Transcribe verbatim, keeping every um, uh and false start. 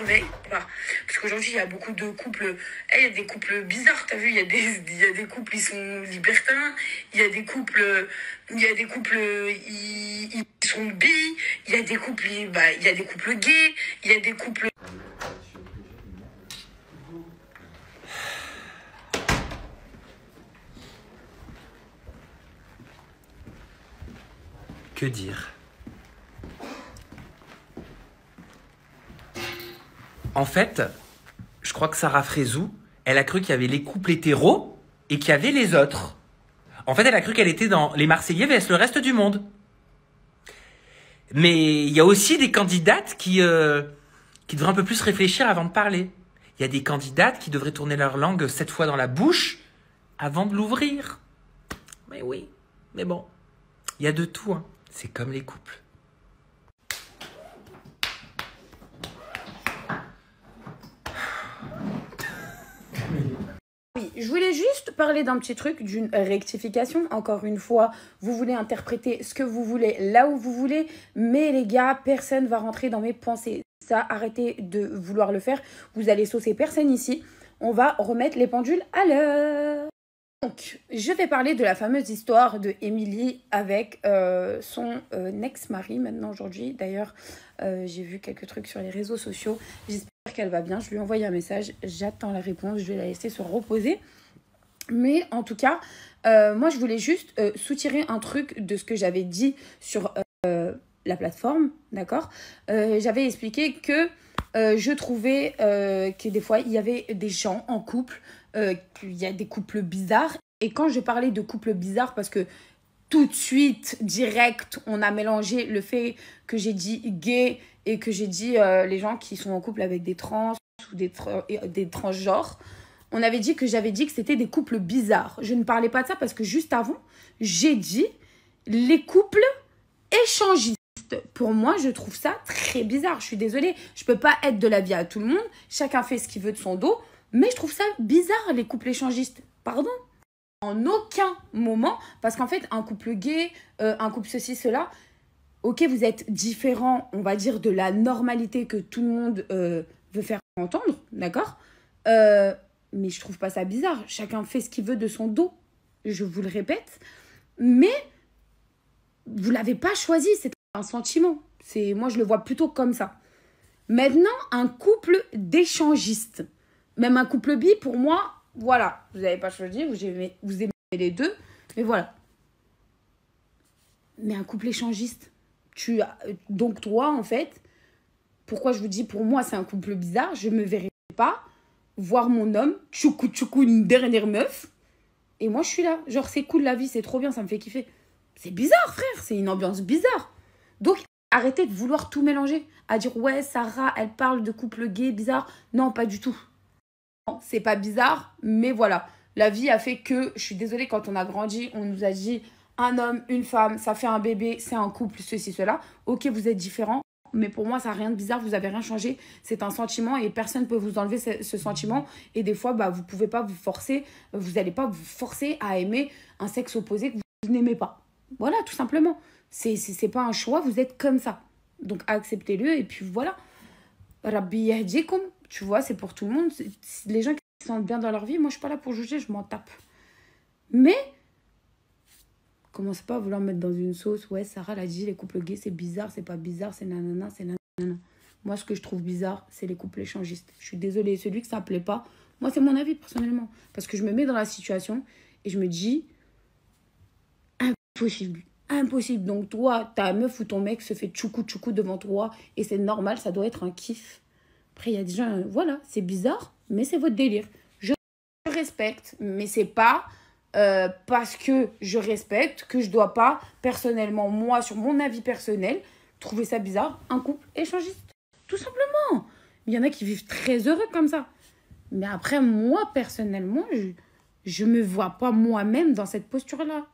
réveille pas. Parce qu'aujourd'hui, il y a beaucoup de couples. Eh, il y a des couples bizarres, t'as vu? Il y a des, il y a des couples, ils sont libertins. Il y a des couples, il y a des couples, ils, ils sont bi. Il y a des couples, bah, il y a des couples gays. Il y a des couples. Que dire? En fait, je crois que Sarah Frézou, elle a cru qu'il y avait les couples hétéros et qu'il y avait les autres. En fait, elle a cru qu'elle était dans les Marseillais vs le reste du monde. Mais il y a aussi des candidates qui, euh, qui devraient un peu plus réfléchir avant de parler. Il y a des candidates qui devraient tourner leur langue sept fois dans la bouche avant de l'ouvrir. Mais oui, mais bon, il y a de tout, hein. C'est comme les couples. Oui, je voulais juste parler d'un petit truc, d'une rectification. Encore une fois, vous voulez interpréter ce que vous voulez, là où vous voulez. Mais les gars, personne va rentrer dans mes pensées. Ça, arrêtez de vouloir le faire. Vous allez saucer personne ici. On va remettre les pendules à l'heure. Donc, je vais parler de la fameuse histoire de Émilie avec euh, son euh, ex-mari, maintenant aujourd'hui. D'ailleurs, euh, j'ai vu quelques trucs sur les réseaux sociaux. J'espère qu'elle va bien. Je lui ai envoyé un message. J'attends la réponse. Je vais la laisser se reposer. Mais en tout cas, euh, moi, je voulais juste euh, soutirer un truc de ce que j'avais dit sur euh, la plateforme, d'accord? euh, J'avais expliqué que euh, je trouvais euh, que des fois, il y avait des gens en couple, euh, qu'il y a des couples bizarres. Et quand je parlais de couples bizarres, parce que tout de suite, direct, on a mélangé le fait que j'ai dit gay et que j'ai dit euh, les gens qui sont en couple avec des trans ou des, tra des transgenres. On avait dit que j'avais dit que c'était des couples bizarres. Je ne parlais pas de ça parce que juste avant, j'ai dit les couples échangistes. Pour moi, je trouve ça très bizarre. Je suis désolée. Je ne peux pas être de l'avis à tout le monde. Chacun fait ce qu'il veut de son dos. Mais je trouve ça bizarre, les couples échangistes. Pardon? En aucun moment. Parce qu'en fait, un couple gay, euh, un couple ceci, cela, ok, vous êtes différents, on va dire, de la normalité que tout le monde euh, veut faire entendre. D'accord? euh, Mais je trouve pas ça bizarre. Chacun fait ce qu'il veut de son dos. Je vous le répète. Mais vous l'avez pas choisi. C'est un sentiment. Moi, je le vois plutôt comme ça. Maintenant, un couple d'échangistes. Même un couple bi, pour moi, voilà. Vous n'avez pas choisi. Vous aimez, vous aimez les deux. Mais voilà. Mais un couple échangiste. Tu, donc toi, en fait, pourquoi je vous dis, pour moi, c'est un couple bizarre. Je ne me verrai pas voir mon homme, tchoukou tchoukou, une dernière meuf. Et moi, je suis là. Genre, c'est cool la vie, c'est trop bien, ça me fait kiffer. C'est bizarre, frère. C'est une ambiance bizarre. Donc, arrêtez de vouloir tout mélanger. À dire, ouais, Sarah, elle parle de couple gay, bizarre. Non, pas du tout. Non, c'est pas bizarre, mais voilà. La vie a fait que, je suis désolée, quand on a grandi, on nous a dit, un homme, une femme, ça fait un bébé, c'est un couple, ceci, cela. Ok, vous êtes différents. Mais pour moi, ça n'a rien de bizarre, vous n'avez rien changé. C'est un sentiment et personne ne peut vous enlever ce, ce sentiment. Et des fois, bah, vous ne pouvez pas vous forcer, vous n'allez pas vous forcer à aimer un sexe opposé que vous n'aimez pas. Voilà, tout simplement. Ce n'est pas un choix, vous êtes comme ça. Donc, acceptez-le et puis voilà. Rabbi yahdikum, tu vois, c'est pour tout le monde. Les gens qui se sentent bien dans leur vie, moi, je ne suis pas là pour juger, je m'en tape. Mais, commencez pas à vouloir me mettre dans une sauce. Ouais, Sarah l'a dit, les couples gays, c'est bizarre, c'est pas bizarre, c'est nanana, c'est nanana. Moi, ce que je trouve bizarre, c'est les couples échangistes. Je suis désolée, celui que ça ne plaît pas, moi, c'est mon avis, personnellement. Parce que je me mets dans la situation et je me dis, impossible, impossible. Donc, toi, ta meuf ou ton mec se fait tchoukou tchoukou devant toi et c'est normal, ça doit être un kiff. Après, il y a des gens, voilà, c'est bizarre, mais c'est votre délire. Je respecte, mais c'est pas... Euh, parce que je respecte, que je dois pas, personnellement, moi, sur mon avis personnel, trouver ça bizarre, un couple échangiste. Tout simplement. Il y en a qui vivent très heureux comme ça. Mais après, moi, personnellement, je ne me vois pas moi-même dans cette posture-là.